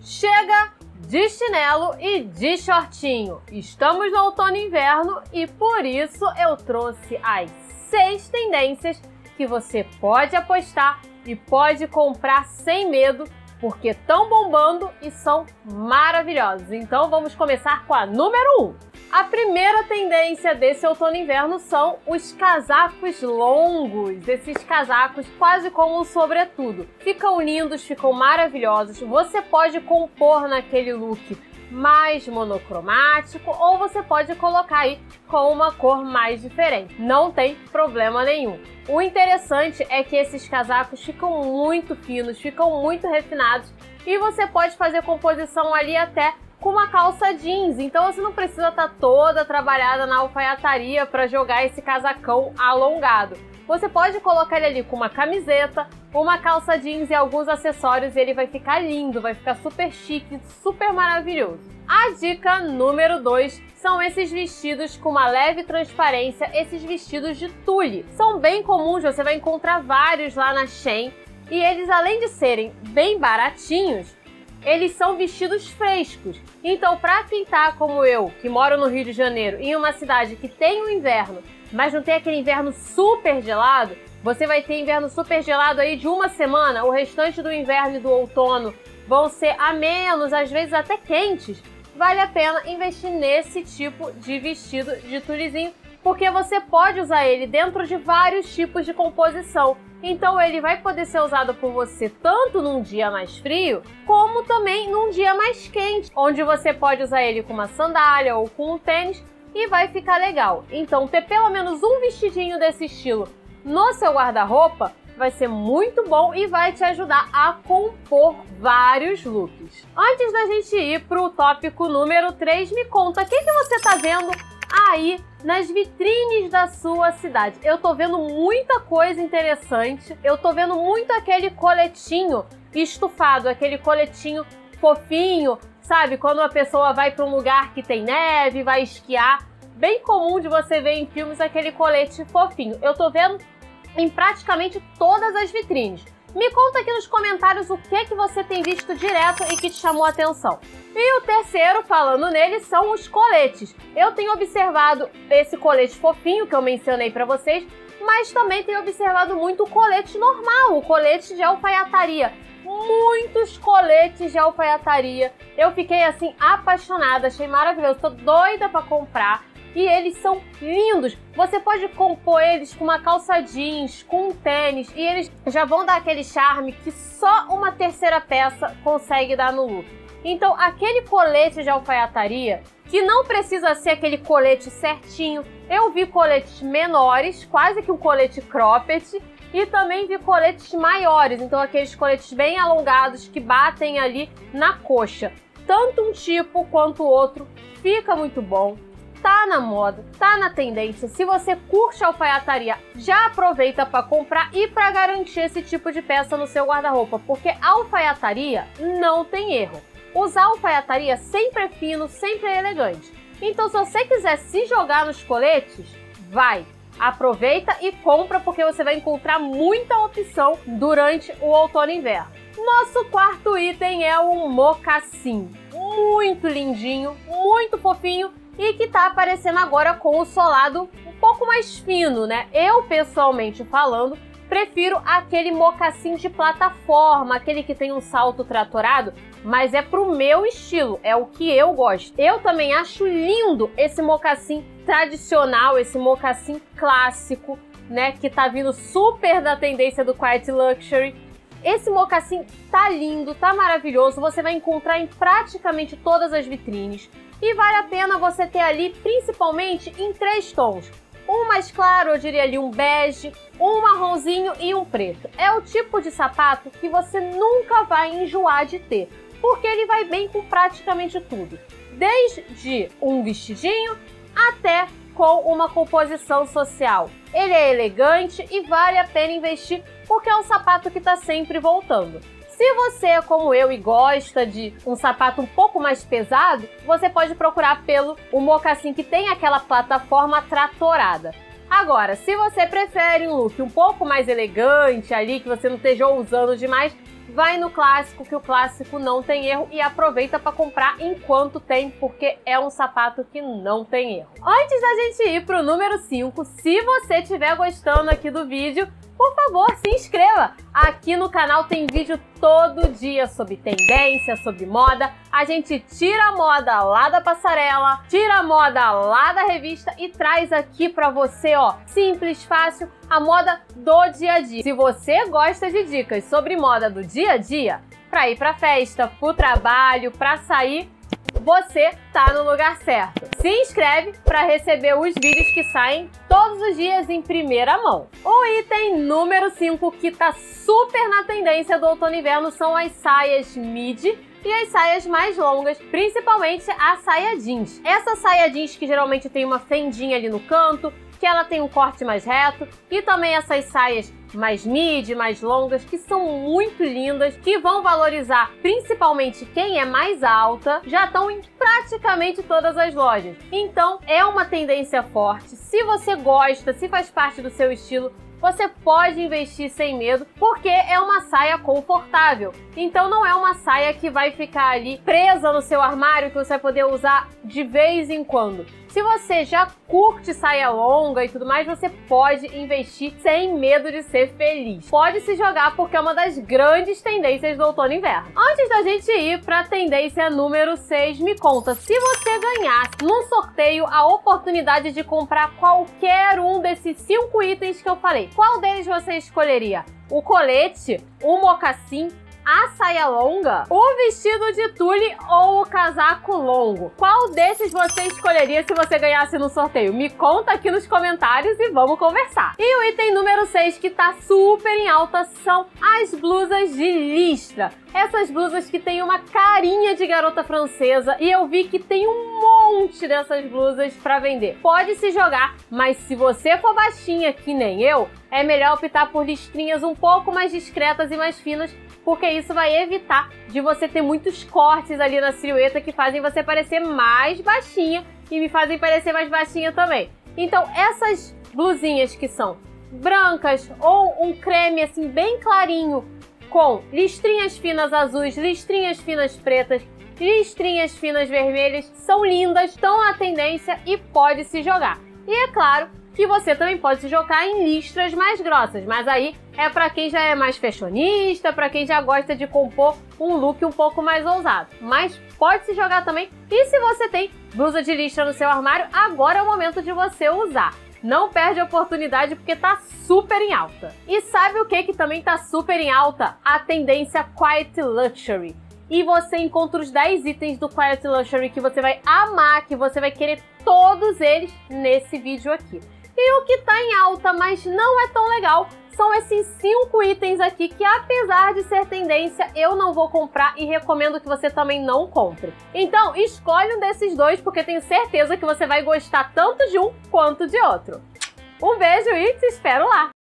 Chega de chinelo e de shortinho. Estamos no outono e inverno e por isso eu trouxe as 6 tendências que você pode apostar e pode comprar sem medo, porque estão bombando e são maravilhosos. Então vamos começar com a número 1. A primeira tendência desse outono e inverno são os casacos longos. Esses casacos quase como um sobretudo. Ficam lindos, ficam maravilhosos. Você pode compor naquele look mais monocromático ou você pode colocar aí com uma cor mais diferente. Não tem problema nenhum. O interessante é que esses casacos ficam muito finos, ficam muito refinados e você pode fazer composição ali até com uma calça jeans, então você não precisa estar toda trabalhada na alfaiataria para jogar esse casacão alongado. Você pode colocar ele ali com uma camiseta, uma calça jeans e alguns acessórios e ele vai ficar lindo, vai ficar super chique, super maravilhoso. A dica número 2 são esses vestidos com uma leve transparência, esses vestidos de tule. São bem comuns, você vai encontrar vários lá na Shein e eles, além de serem bem baratinhos, eles são vestidos frescos. Então, para quem tá como eu, que moro no Rio de Janeiro, em uma cidade que tem o inverno, mas não tem aquele inverno super gelado, você vai ter inverno super gelado aí de uma semana, o restante do inverno e do outono vão ser amenos, às vezes até quentes. Vale a pena investir nesse tipo de vestido de tulezinho, porque você pode usar ele dentro de vários tipos de composição. Então ele vai poder ser usado por você tanto num dia mais frio, como também num dia mais quente, onde você pode usar ele com uma sandália ou com um tênis e vai ficar legal. Então ter pelo menos um vestidinho desse estilo no seu guarda-roupa vai ser muito bom e vai te ajudar a compor vários looks. Antes da gente ir para o tópico número 3, me conta, o que você tá vendo aí nas vitrines da sua cidade? Eu tô vendo muita coisa interessante, eu tô vendo muito aquele coletinho estufado, aquele coletinho fofinho, sabe? Quando a pessoa vai para um lugar que tem neve, vai esquiar, bem comum de você ver em filmes aquele colete fofinho. Eu tô vendo em praticamente todas as vitrines. Me conta aqui nos comentários o que você tem visto direto e que te chamou a atenção. E o terceiro, falando nele, são os coletes. Eu tenho observado esse colete fofinho que eu mencionei para vocês, mas também tenho observado muito o colete normal, o colete de alfaiataria. Muitos coletes de alfaiataria. Eu fiquei assim apaixonada, achei maravilhoso, tô doida para comprar. E eles são lindos. Você pode compor eles com uma calça jeans, com um tênis, e eles já vão dar aquele charme que só uma terceira peça consegue dar no look. Então, aquele colete de alfaiataria, que não precisa ser aquele colete certinho, eu vi coletes menores, quase que um colete cropped, e também vi coletes maiores, então aqueles coletes bem alongados que batem ali na coxa. Tanto um tipo quanto o outro, fica muito bom. Tá na moda, tá na tendência. Se você curte alfaiataria, já aproveita para comprar e para garantir esse tipo de peça no seu guarda-roupa, porque alfaiataria não tem erro. Usar alfaiataria sempre é fino, sempre é elegante. Então, se você quiser se jogar nos coletes, vai! Aproveita e compra, porque você vai encontrar muita opção durante o outono e inverno. Nosso quarto item é o mocassim. Muito lindinho, muito fofinho, e que tá aparecendo agora com o solado um pouco mais fino, né? Eu, pessoalmente falando, prefiro aquele mocassim de plataforma, aquele que tem um salto tratorado, mas é pro meu estilo, é o que eu gosto. Eu também acho lindo esse mocassim tradicional, esse mocassim clássico, né? Que tá vindo super da tendência do Quiet Luxury. Esse mocassim tá lindo, tá maravilhoso, você vai encontrar em praticamente todas as vitrines. E vale a pena você ter ali, principalmente em 3 tons. Um mais claro, eu diria ali um bege, um marronzinho e um preto. É o tipo de sapato que você nunca vai enjoar de ter, porque ele vai bem com praticamente tudo. Desde um vestidinho até com uma composição social. Ele é elegante e vale a pena investir, porque é um sapato que está sempre voltando. Se você é como eu e gosta de um sapato um pouco mais pesado, você pode procurar pelo mocassim que tem aquela plataforma tratorada. Agora, se você prefere um look um pouco mais elegante ali, que você não esteja usando demais, vai no clássico, que o clássico não tem erro, e aproveita para comprar enquanto tem, porque é um sapato que não tem erro. Antes da gente ir pro número 5, se você estiver gostando aqui do vídeo, por favor, se inscreva! Aqui no canal tem vídeo todo dia sobre tendência, sobre moda. A gente tira a moda lá da passarela, tira a moda lá da revista e traz aqui pra você, ó, simples, fácil, a moda do dia a dia. Se você gosta de dicas sobre moda do dia a dia, pra ir pra festa, pro trabalho, pra sair, você tá no lugar certo. Se inscreve para receber os vídeos que saem todos os dias em primeira mão. O item número 5 que tá super na tendência do outono e inverno são as saias midi e as saias mais longas, principalmente a saia jeans. Essa saia jeans que geralmente tem uma fendinha ali no canto, que ela tem um corte mais reto, e também essas saias mais midi, mais longas, que são muito lindas, que vão valorizar principalmente quem é mais alta, já estão em praticamente todas as lojas. Então é uma tendência forte. Se você gosta, se faz parte do seu estilo, você pode investir sem medo, porque é uma saia confortável. Então não é uma saia que vai ficar ali presa no seu armário, que você vai poder usar de vez em quando. Se você já curte saia longa e tudo mais, você pode investir sem medo de ser feliz. Pode se jogar, porque é uma das grandes tendências do outono e inverno. Antes da gente ir para a tendência número 6, me conta, se você ganhasse num sorteio a oportunidade de comprar qualquer um desses 5 itens que eu falei, qual deles você escolheria? O colete, o mocassim, a saia longa, o vestido de tule ou o casaco longo? Qual desses você escolheria se você ganhasse no sorteio? Me conta aqui nos comentários e vamos conversar. E o item número 6 que tá super em alta são as blusas de listra. Essas blusas que tem uma carinha de garota francesa, e eu vi que tem um monte dessas blusas para vender. Pode se jogar, mas se você for baixinha que nem eu, é melhor optar por listrinhas um pouco mais discretas e mais finas, porque isso vai evitar de você ter muitos cortes ali na silhueta que fazem você parecer mais baixinha e me fazem parecer mais baixinha também. Então essas blusinhas que são brancas ou um creme assim bem clarinho com listrinhas finas azuis, listrinhas finas pretas, listrinhas finas vermelhas, são lindas, estão na tendência e pode se jogar. E é claro que você também pode se jogar em listras mais grossas, mas aí é para quem já é mais fashionista, para quem já gosta de compor um look um pouco mais ousado. Mas pode se jogar também, e se você tem blusa de listra no seu armário, agora é o momento de você usar. Não perde a oportunidade, porque tá super em alta. E sabe o que também tá super em alta? A tendência Quiet Luxury. E você encontra os 10 itens do Quiet Luxury que você vai amar, que você vai querer todos eles nesse vídeo aqui. E o que tá em alta, mas não é tão legal, são esses 5 itens aqui que, apesar de ser tendência, eu não vou comprar e recomendo que você também não compre. Então, escolhe um desses dois, porque tenho certeza que você vai gostar tanto de um quanto de outro. Um beijo e te espero lá!